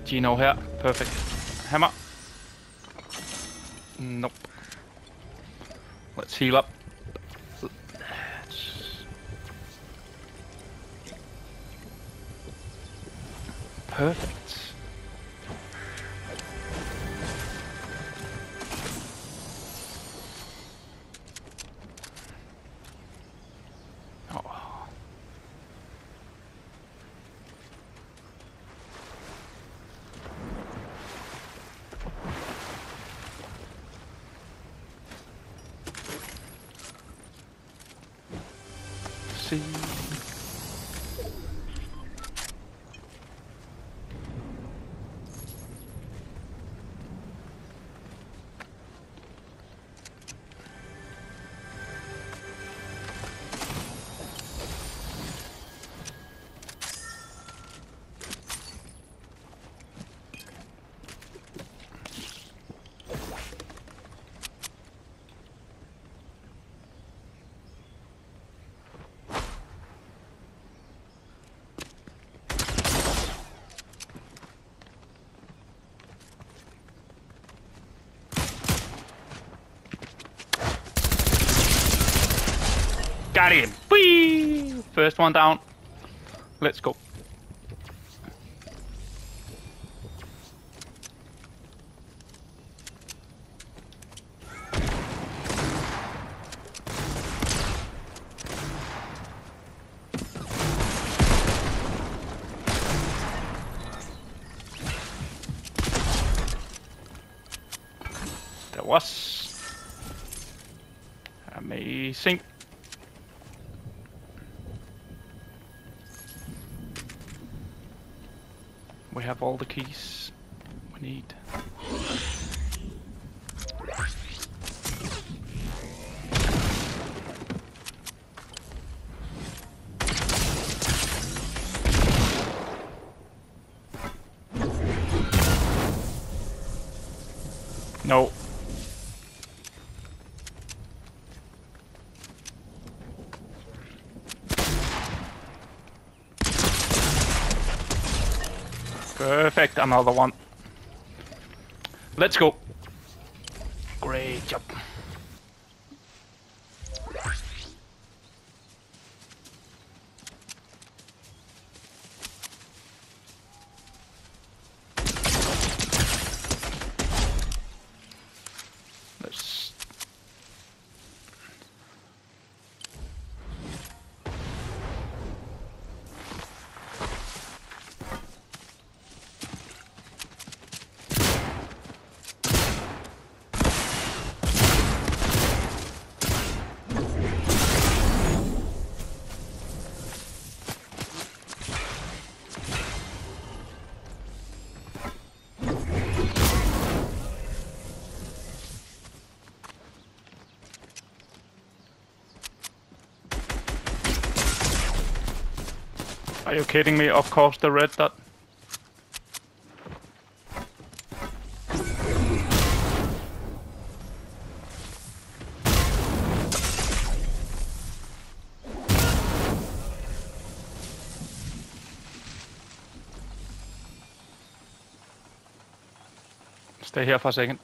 Gino her. Perfect. Hammer. Nope. Let's heal up. Perfect. Oh. See. Got him! Whee! First one down. Let's go. That was amazing. We have all the keys we need. No. Perfect, another one. Let's go. Great job. Let's... Are you kidding me? Of course, the red dot. Stay here for a second.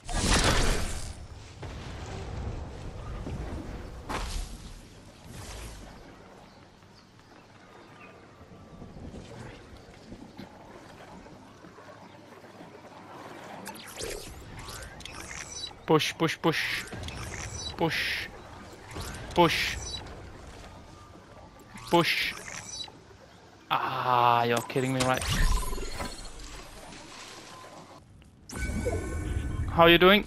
Push, push, push. Push. Push. Push. Ah, you're kidding me, right? How are you doing?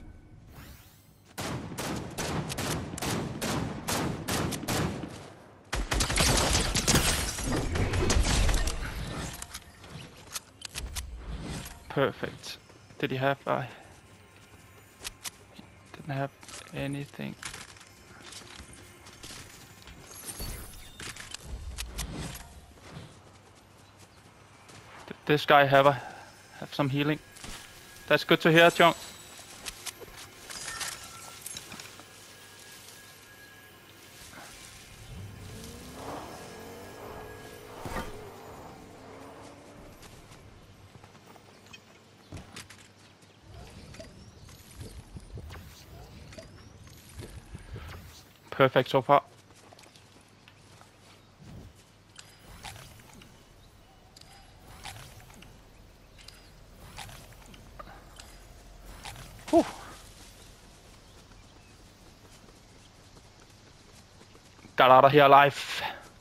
Perfect. Did he have... didn't have anything. Did this guy have some healing? That's good to hear, John. perfect so far. Whew. Got out of here alive.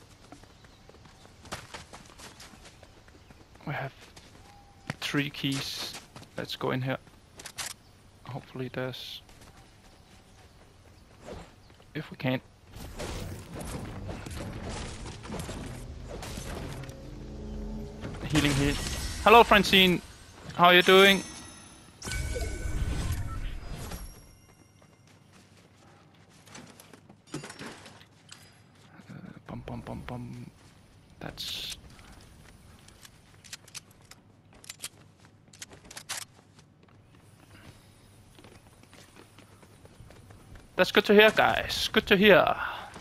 We have 3 keys. Let's go in here. Hopefully there's... If we can't. Healing here. Hello Francine. How are you doing? Bum. That's... That's good to hear, guys. Good to hear.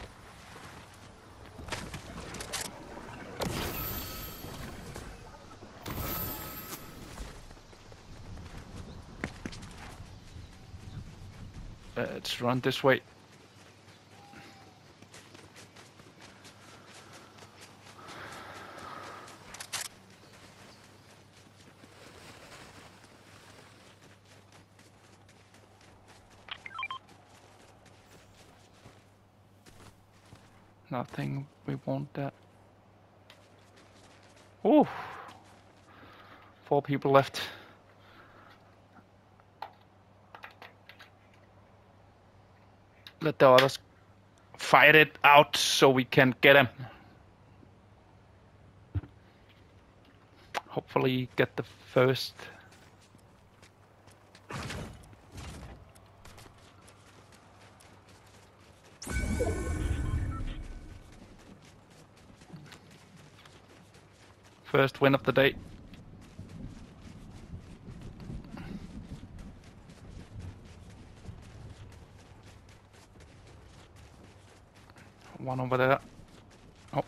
Let's run this way. Nothing we want that. Ooh. 4 people left. Let the others fight it out so we can get them. Hopefully get the first. First win of the day. One over there. Oh.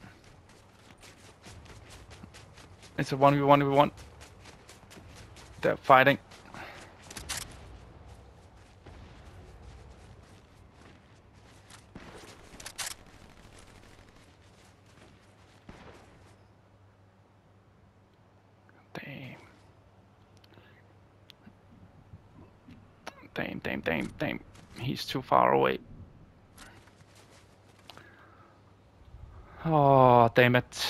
It's a 1v1v1. They're fighting. Damn. He's too far away. Oh, damn it.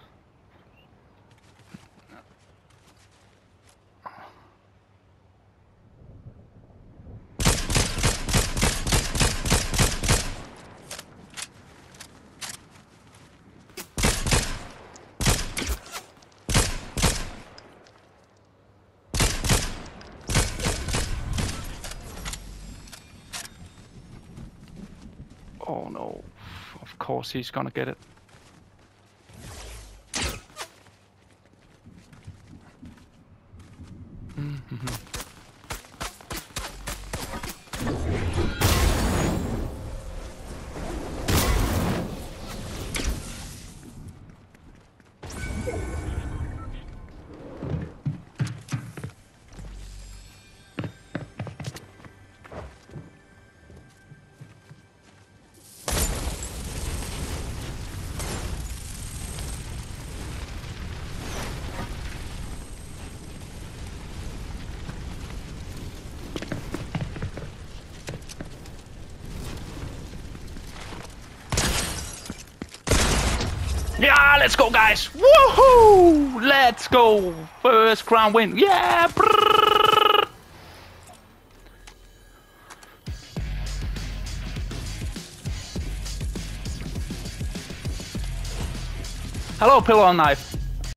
Oh no, of course he's gonna get it. Yeah, let's go, guys! Woohoo! Let's go! First crown win. Yeah! Brrr. Hello, Pillow and Knife.